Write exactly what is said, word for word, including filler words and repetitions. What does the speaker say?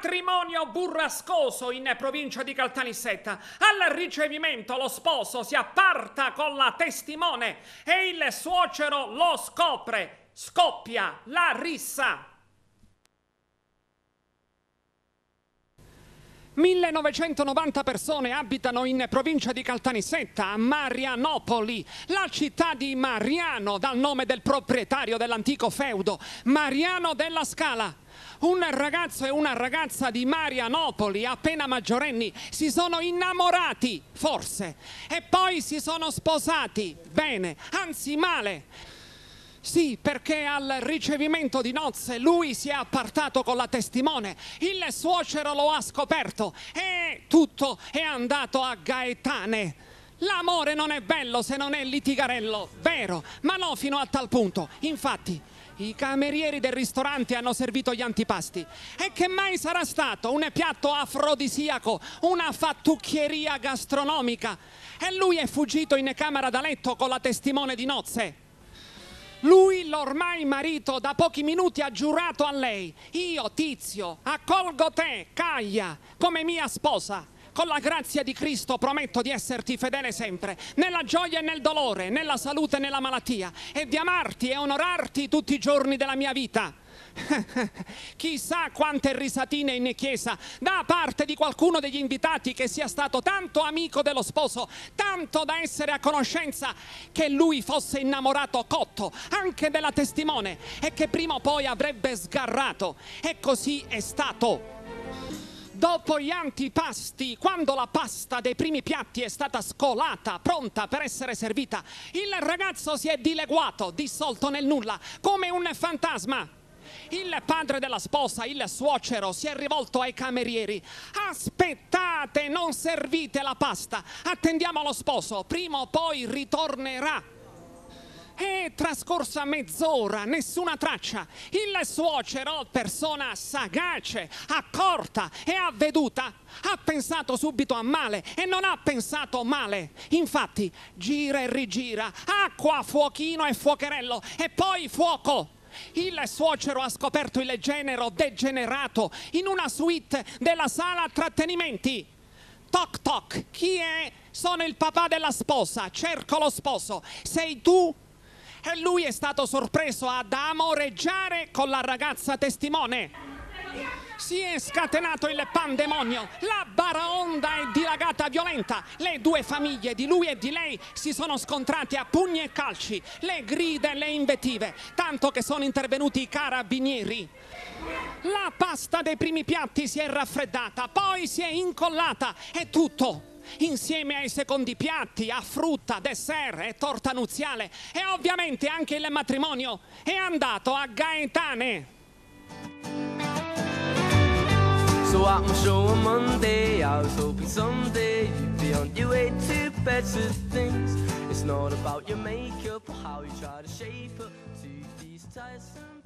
matrimonio burrascoso in provincia di Caltanissetta. Al ricevimento lo sposo si apparta con la testimone e il suocero lo scopre. Scoppia la rissa. millenovecentonovanta persone abitano in provincia di Caltanissetta, a Marianopoli, la città di Mariano, dal nome del proprietario dell'antico feudo, Mariano della Scala. Un ragazzo e una ragazza di Marianopoli, appena maggiorenni, si sono innamorati, forse, e poi si sono sposati, bene, anzi male. Sì, perché al ricevimento di nozze lui si è appartato con la testimone, il suocero lo ha scoperto e tutto è andato a gaetane. L'amore non è bello se non è litigarello, vero, ma no fino a tal punto. Infatti, i camerieri del ristorante hanno servito gli antipasti. E che mai sarà stato un piatto afrodisiaco, una fattucchieria gastronomica? E lui è fuggito in camera da letto con la testimone di nozze. Lui, l'ormai marito, da pochi minuti ha giurato a lei: io, Tizio, accolgo te, Caia, come mia sposa. Con la grazia di Cristo prometto di esserti fedele sempre, nella gioia e nel dolore, nella salute e nella malattia, e di amarti e onorarti tutti i giorni della mia vita. Chissà quante risatine in chiesa da parte di qualcuno degli invitati che sia stato tanto amico dello sposo, tanto da essere a conoscenza che lui fosse innamorato cotto anche della testimone e che prima o poi avrebbe sgarrato. E così è stato. Dopo gli antipasti, quando la pasta dei primi piatti è stata scolata, pronta per essere servita, il ragazzo si è dileguato, dissolto nel nulla, come un fantasma. Il padre della sposa, il suocero, si è rivolto ai camerieri: aspettate, non servite la pasta, attendiamo lo sposo, prima o poi ritornerà. È trascorsa mezz'ora, nessuna traccia. Il suocero, persona sagace, accorta e avveduta, ha pensato subito a male e non ha pensato male. Infatti, gira e rigira, acqua, fuochino e fuocherello e poi fuoco. Il suocero ha scoperto il genero degenerato in una suite della sala trattenimenti. Toc toc, chi è? Sono il papà della sposa, cerco lo sposo. Sei tu? E lui è stato sorpreso ad amoreggiare con la ragazza testimone. Si è scatenato il pandemonio, la baraonda è dilagata violenta, le due famiglie di lui e di lei si sono scontrate a pugni e calci, le grida e le invettive, tanto che sono intervenuti i carabinieri. La pasta dei primi piatti si è raffreddata, poi si è incollata e tutto, insieme ai secondi piatti, a frutta, dessert e torta nuziale, e ovviamente anche il matrimonio, è andato a gaetane. So at my show on Monday, I was hoping someday you'd be on your way to better things. It's not about your makeup or how you try to shape up to these tiresome